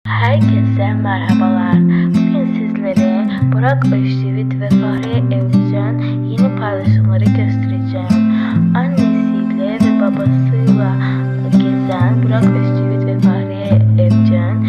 Herkese merhabalar. Bugün sizlere Burak Özçivit ve Fahriye Evcen yeni paylaşımları göstereceğim. Annesiyle ve babasıyla gezen Burak Özçivit ve Fahriye Evcen